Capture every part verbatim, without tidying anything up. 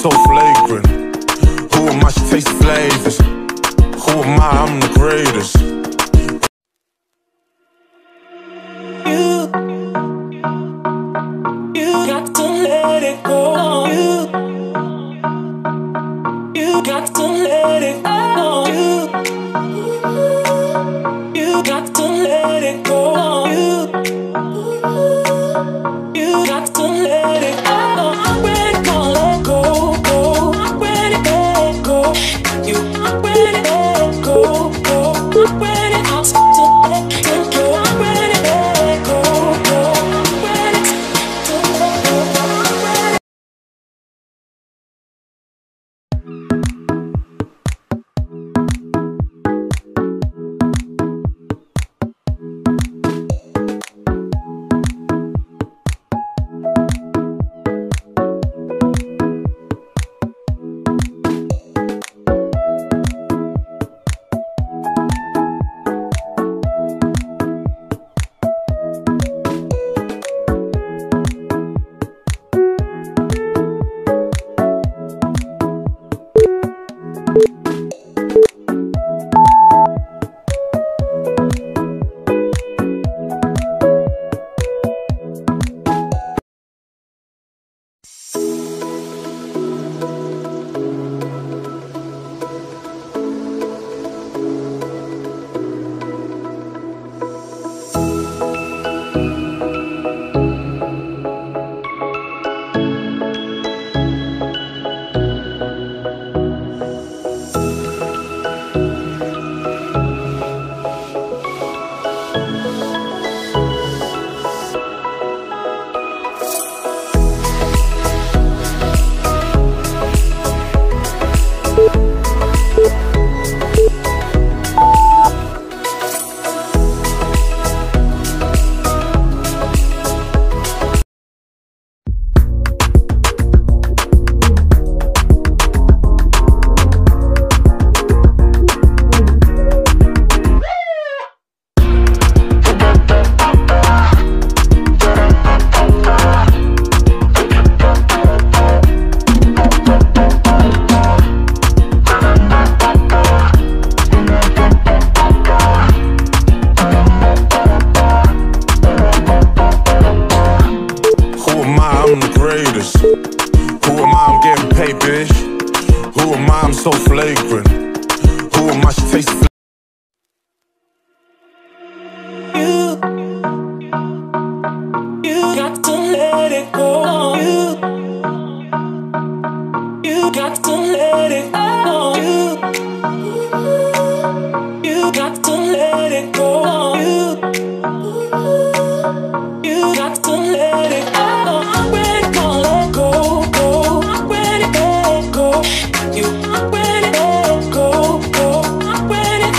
so flagrant? Who am I to taste flavors? Who am I? I'm the greatest. You, you got to let it go. You, you got to let it go. You, you got to let it go. You, you got to let it go. I'm ready to let go, go. I'm ready to let go. You, I'm ready to let go, go. I'm ready to let go. I'm ready to let go, go. I'm ready to let go. I'm ready. I'm the greatest. Who am I? I'm getting paid, bitch. Who am I? I'm so flagrant. Who am I? She tastes fl You, you got to let it go. You, you got to let it go. You, you got to let it go. You, you got to let it go. I'm ready to let go, go. I'm ready to let go. You, I'm ready to let go, go. I'm ready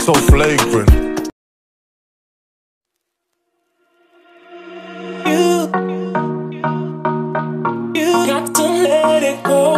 so flagrant. You, you got to let it go.